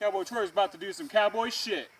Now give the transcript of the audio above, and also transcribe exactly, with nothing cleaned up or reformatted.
Cowboy Troy is about to do some cowboy shit.